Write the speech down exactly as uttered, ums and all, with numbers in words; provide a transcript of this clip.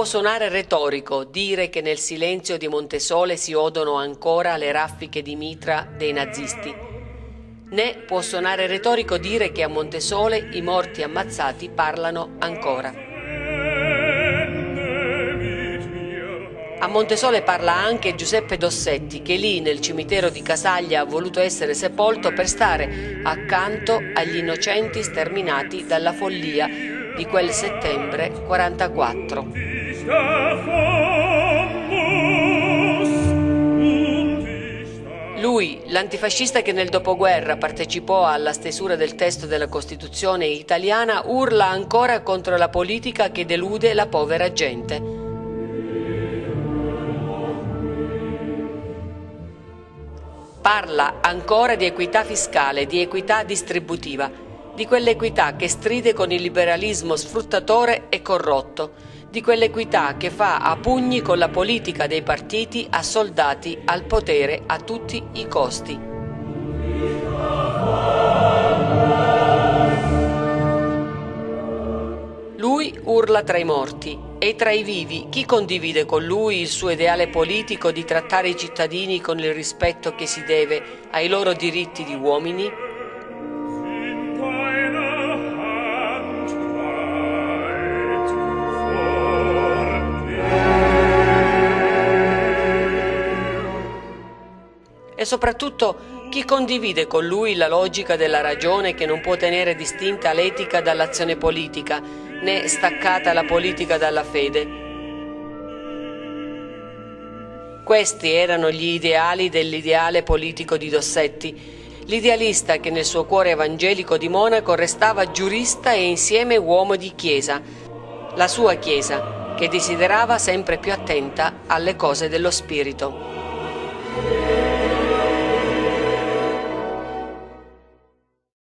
può suonare retorico dire che nel silenzio di Montesole si odono ancora le raffiche di mitra dei nazisti, né può suonare retorico dire che a Montesole i morti ammazzati parlano ancora. A Montesole parla anche Giuseppe Dossetti, che lì nel cimitero di Casaglia ha voluto essere sepolto per stare accanto agli innocenti sterminati dalla follia di quel settembre quarantaquattro. Lui, l'antifascista che nel dopoguerra partecipò alla stesura del testo della Costituzione italiana, urla ancora contro la politica che delude la povera gente. Parla ancora di equità fiscale, di equità distributiva, di quell'equità che stride con il liberalismo sfruttatore e corrotto, di quell'equità che fa a pugni con la politica dei partiti assoldati al potere a tutti i costi. Lui urla tra i morti e tra i vivi chi condivide con lui il suo ideale politico di trattare i cittadini con il rispetto che si deve ai loro diritti di uomini? E soprattutto chi condivide con lui la logica della ragione che non può tenere distinta l'etica dall'azione politica, né staccata la politica dalla fede. Questi erano gli ideali dell'ideale politico di Dossetti, l'idealista che nel suo cuore evangelico di Monaco restava giurista e insieme uomo di chiesa, la sua chiesa che desiderava sempre più attenta alle cose dello spirito.